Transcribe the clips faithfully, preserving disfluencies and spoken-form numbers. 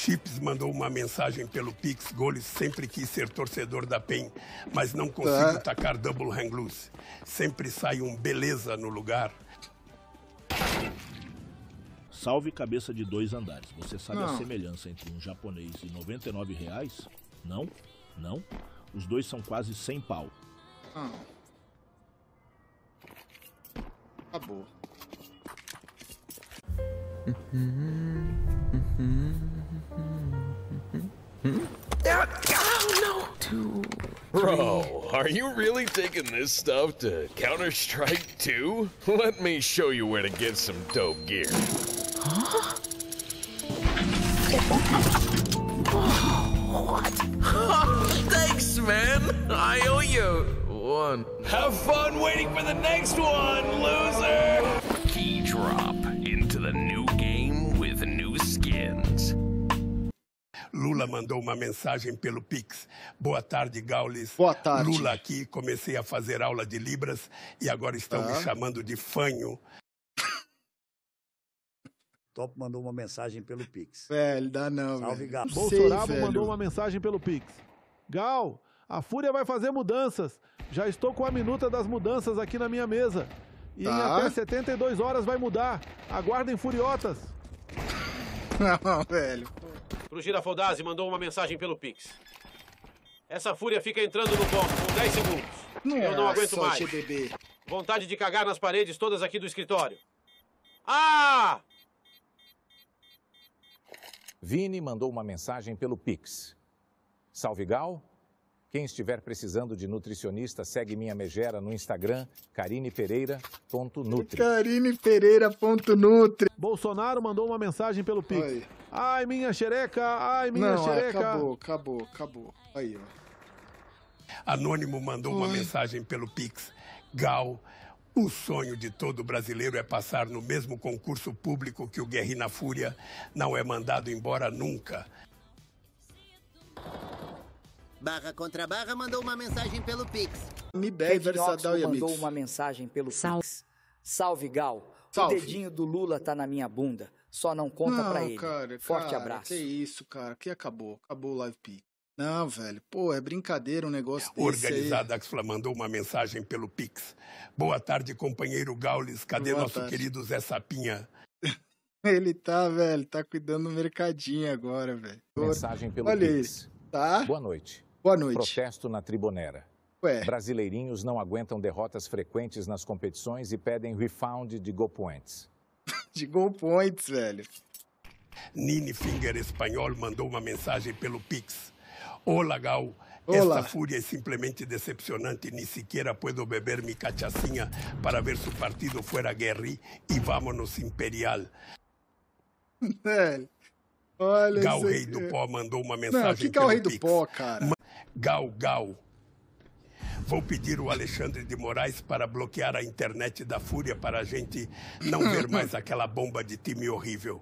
Chips mandou uma mensagem pelo Pix. Goles sempre quis ser torcedor da P E N, mas não consigo Ah. tacar double hang loose. Sempre sai um beleza no lugar. Salve cabeça de dois andares. Você sabe Não. a semelhança entre um japonês e noventa e nove reais? Não? Não? Os dois são quase cem pau. Ah. Acabou. Bro, are you really taking this stuff to Counter-Strike two? Let me show you where to get some dope gear. Thanks, man. I owe you one. Have fun waiting for the next one, loser! Key drop into the new game with new skins. Lula mandou uma mensagem pelo Pix. Boa tarde, Gaules. Boa tarde. Lula aqui, comecei a fazer aula de Libras e agora estão Ah. me chamando de fanho. Top mandou uma mensagem pelo Pix. Velho, dá não, Salve, velho. Gal. Não Bolsonaro sei, mandou velho. uma mensagem pelo Pix. Gal, a Fúria vai fazer mudanças. Já estou com a minuta das mudanças aqui na minha mesa. E em Tá. até setenta e duas horas vai mudar. Aguardem furiotas. Não, velho. Pro Girafaldazzi mandou uma mensagem pelo Pix. Essa fúria fica entrando no ponto com dez segundos. Eu não aguento Nossa, mais. G B B. Vontade de cagar nas paredes todas aqui do escritório. Ah! Vini mandou uma mensagem pelo Pix. Salve, Gal. Quem estiver precisando de nutricionista, segue minha megera no Instagram, carinepereira.nutri. Carine Pereira ponto Nutri. Bolsonaro mandou uma mensagem pelo Pix. Oi. Ai, minha xereca, ai, minha Não, xereca. acabou, acabou, acabou. Aí, ó. Anônimo mandou uma Oi. mensagem pelo Pix. Gal, o sonho de todo brasileiro é passar no mesmo concurso público que o Guerrina Fúria. Não é mandado embora nunca. Barra contra Barra mandou uma mensagem pelo Pix. Mi bem, Kevin Oxford Versadal e mandou amigos. uma mensagem pelo Pix. Salve, Gal. Salve. O dedinho do Lula tá na minha bunda. Só não conta Não, pra ele. cara, Forte cara, abraço. Que isso, cara. Que acabou. Acabou o Live P. Não, velho. Pô, é brincadeira um negócio desse Organizada Axfla mandou uma mensagem pelo Pix. Boa tarde, companheiro Gaules. Cadê Boa nosso tarde. querido Zé Sapinha? aí. Ele tá, velho. Tá cuidando do mercadinho agora, velho. Mensagem pelo Olha Pix. isso. Tá? Boa noite. Boa noite. Protesto na Tribonera. Ué, Brasileirinhos não aguentam derrotas frequentes nas competições e pedem refund de Go Points. de Go Points, velho. Nini Finger Espanhol mandou uma mensagem pelo Pix. Olá, Gal. Olá. Esta fúria é simplesmente decepcionante. Ni siquiera puedo beber mi cachaçinha para ver se o partido fuera guerri e vámonos imperial. Velho. Olha Gal isso Rei aqui. do Pó mandou uma Não, mensagem que que é o pelo Rei do Pix. Pó, cara? Gal, Gal. Vou pedir o Alexandre de Moraes para bloquear a internet da Fúria para a gente não ver mais aquela bomba de time horrível.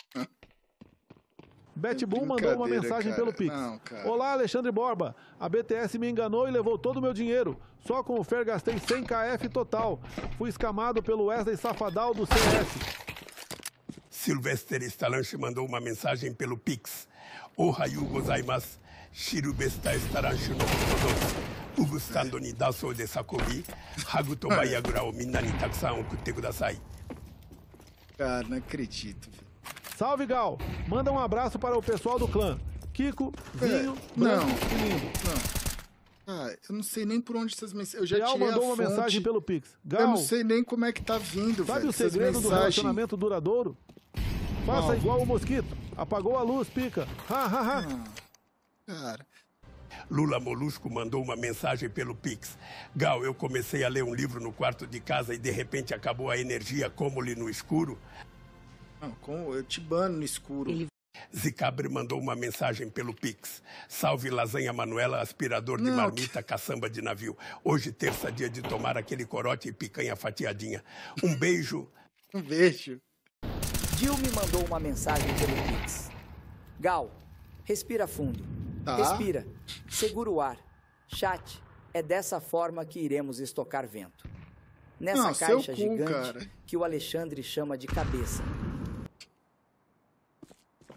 Betbull mandou uma Brincadeira, mensagem cara. pelo Pix. Não, cara. Olá, Alexandre Borba. A B T S me enganou e levou todo o meu dinheiro. Só com o Fer gastei cem K F total. Fui escamado pelo Wesley Safadal do C S. Sylvester Stalanche mandou uma mensagem pelo Pix. Ohayu gozaimasu. Shirubesta Stalanche no Kodosu. Ugustando ni daso de sakobi. Hagu to bayagura o minna ni takusan okutte kudasai. Cara, não acredito, velho. Salve, Gal. Manda um abraço para o pessoal do clã. Kiko, Vinho, É, Branco não. e Lindo. Ah, eu não sei nem por onde essas mensagens... Eu já Gal tirei mandou a uma fonte. mensagem pelo Pix. Eu Gal, não sei nem como é que tá vindo, sabe velho. o essas segredo do mensagens. relacionamento duradouro? Faça Qual? igual o mosquito. Apagou a luz, pica. Ha, ha, ha. Ah, cara... Lula Molusco mandou uma mensagem pelo Pix. Gal, eu comecei a ler um livro no quarto de casa e de repente acabou a energia, como-lhe no escuro. Não, com, eu te bano no escuro. Ele- Zicabre mandou uma mensagem pelo Pix. Salve Lasanha Manuela, aspirador de Não, marmita, caçamba de navio. Hoje, terça, dia de tomar aquele corote e picanha fatiadinha. Um beijo. Um beijo. Gil me mandou uma mensagem pelo Pix. Gal, respira fundo. Tá. Respira. Segura o ar. Chat, é dessa forma que iremos estocar vento. Nessa Não, seu caixa cu, gigante cara. que o Alexandre chama de cabeça.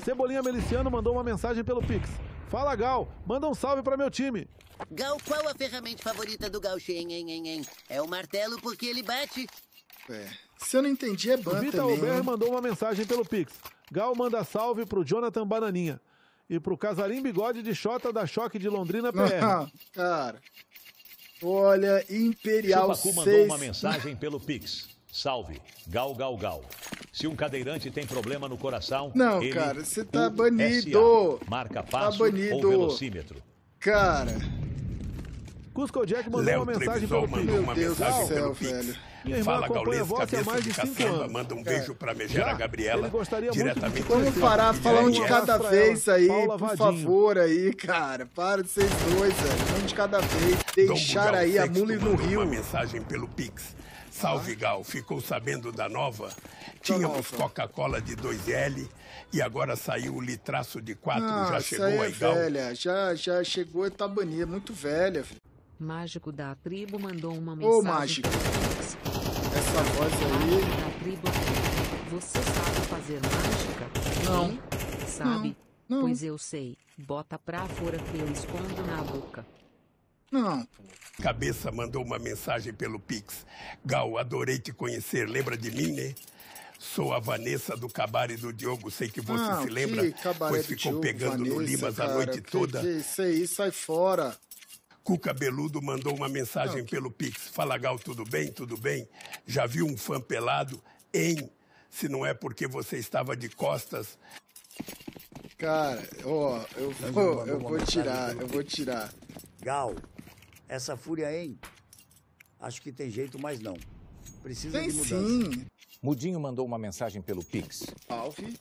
Cebolinha Meliciano mandou uma mensagem pelo Pix. Fala, Gal, manda um salve para meu time. Gal, qual a ferramenta favorita do Gauchen, hein, hein, hein? É o martelo porque ele bate? É, se eu não entendi é ban Vita também. Alber mandou uma mensagem pelo Pix. Gal manda salve pro Jonathan Bananinha. E pro Casarim Bigode de Xota da Choque de Londrina P R. Não, cara, olha, Imperial Chupacu mandou seis... uma mensagem pelo Pix. Salve, Gal, Gal, Gal. Se um cadeirante tem problema no coração, Não, ele, cara, você tá U banido. S A, marca passo tá banido. ou velocímetro. Cara... Cusco Jack mandou Léo uma mensagem Trevisol pelo Pix. mandou uma Meu Deus mensagem do céu, pelo Pix. velho. Minha irmã Fala, acompanha Gaules, você há cabeça mais de de cinco caçamba, anos. manda um beijo pra Megera Já? Gabriela, Ele gostaria muito de diretamente te do Vamos conhecer. parar, falar um de Um cada abraço pra vez ela, aí, Paula por Vadinho. favor aí, cara. Para de vocês dois, velho. Um de cada vez. Deixar Dom aí a Sexto mule no mandou rio. uma mensagem pelo Pix. Salve, Gal. Ficou sabendo da nova? Tínhamos nova? Coca-Cola de dois L e agora saiu o litraço de quatro. Ah, Já isso chegou aí é aí, Gal? velha. Já, já chegou e tá banida. Muito velha, filho. Mágico da tribo mandou uma Ô, mensagem. Mágico. Essa voz aí... Mágico da tribo. Você sabe fazer mágica? Não. Hein? Sabe? Não, não. Pois eu sei. Bota pra fora que eu escondo na boca. Não, pô. Cabeça mandou uma mensagem pelo Pix. Gal, adorei te conhecer. Lembra de mim, né? Sou a Vanessa do Cabaré do Diogo. Sei que você Ah, se que lembra, cabaré pois do ficou Diogo, pegando no Vanessa, Limas cara, a noite que, toda. Que isso aí, sai fora. Cuca Beludo mandou uma mensagem Não, que... pelo Pix. Fala, Gal, tudo bem? Tudo bem? Já viu um fã pelado? Hein? Se não é porque você estava de costas. Cara, ó, eu vou, eu vou tirar, eu vou tirar. Gal, essa fúria, hein? Acho que tem jeito, mas não. Precisa Tem de mudança. sim. Mudinho mandou uma mensagem pelo Pix. Salve.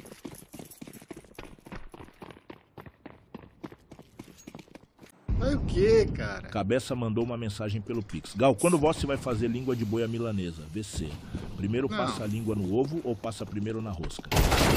Aí o que, cara? Cabeça mandou uma mensagem pelo Pix. Gal, quando você vai fazer língua de boi à milanesa? V C. Primeiro Não. passa a língua no ovo ou passa primeiro na rosca?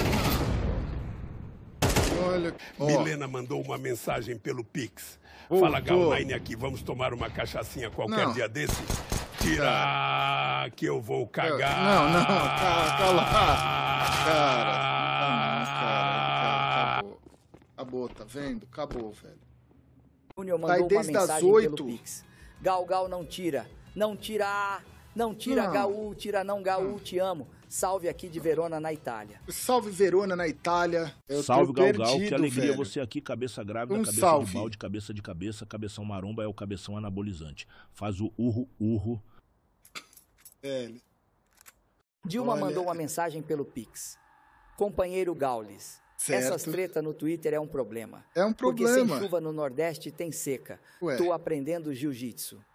Olha, ó. Milena mandou uma mensagem pelo Pix. Ô, Fala, Gal, tô. Line aqui. Vamos tomar uma cachaçinha qualquer Não. dia desse? Tira que eu vou cagar. Não, não, cara, cala. Cara, não, cara, acabou. Acabou, tá vendo? Acabou, velho. Júnior Tá mandou aí uma desde as mensagem oito. pelo Pix. Gal, Gal, não tira. Não tira. Não tira, Não. Gaú. Tira não, Gaú. Te amo. Salve aqui de Verona, na Itália. Salve Verona, na Itália. Eu Salve, tô Gal perdido, Gal, que alegria velho. você aqui, cabeça grávida, Um cabeça salve. de balde, cabeça de cabeça, cabeção maromba é o cabeção anabolizante. Faz o urro, urro. Velho. Dilma Olha- mandou uma mensagem pelo Pix. Companheiro Gaules. Certo. Essas tretas no Twitter é um problema. É um Porque problema. sem chuva no Nordeste tem seca. Ué. Tô aprendendo jiu-jitsu.